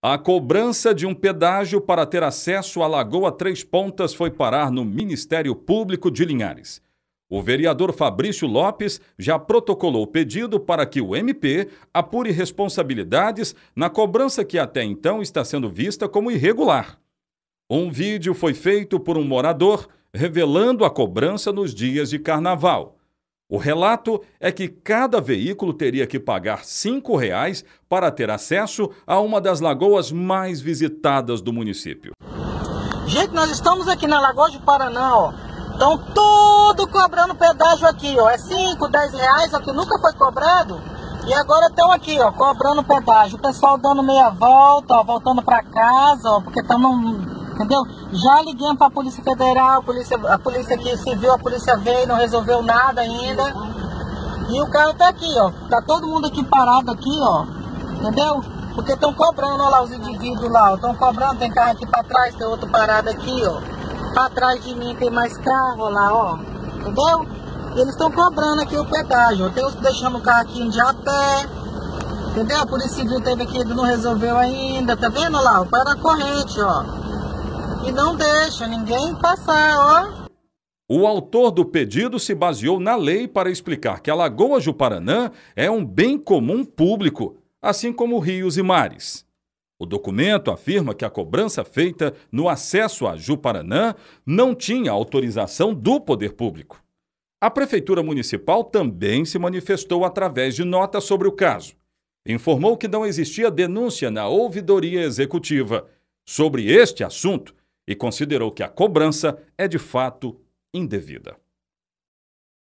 A cobrança de um pedágio para ter acesso à Lagoa Três Pontas foi parar no Ministério Público de Linhares. O vereador Fabrício Lopes já protocolou o pedido para que o MP apure responsabilidades na cobrança que até então está sendo vista como irregular. Um vídeo foi feito por um morador revelando a cobrança nos dias de carnaval. O relato é que cada veículo teria que pagar R$ 5 para ter acesso a uma das lagoas mais visitadas do município. Gente, nós estamos aqui na Lagoa de Paraná, ó. Estão tudo cobrando pedágio aqui, ó. É 5, 10 reais, ó, que nunca foi cobrado. E agora estão aqui, ó, cobrando pedágio. O pessoal dando meia volta, ó, voltando para casa, ó, porque estão entendeu? Já liguei para a Polícia Federal, a Polícia aqui Civil, a polícia veio, não resolveu nada ainda. E o carro tá aqui, ó. Tá todo mundo aqui parado aqui, ó. Entendeu? Porque estão cobrando, ó lá, os indivíduos lá, estão cobrando, tem carro aqui para trás, tem outro parado aqui, ó. Para trás de mim tem mais carro lá, ó. Entendeu? E eles estão cobrando aqui o pedágio. Tem uns deixando o carro aqui de a pé. Entendeu? A Polícia Civil teve aqui, não resolveu ainda. Tá vendo lá? O pé da corrente, ó. E não deixa ninguém passar, ó. O autor do pedido se baseou na lei para explicar que a Lagoa Juparanã é um bem comum público, assim como rios e mares. O documento afirma que a cobrança feita no acesso a Juparanã não tinha autorização do poder público. A Prefeitura Municipal também se manifestou através de nota sobre o caso. Informou que não existia denúncia na ouvidoria executiva sobre este assunto e considerou que a cobrança é de fato indevida.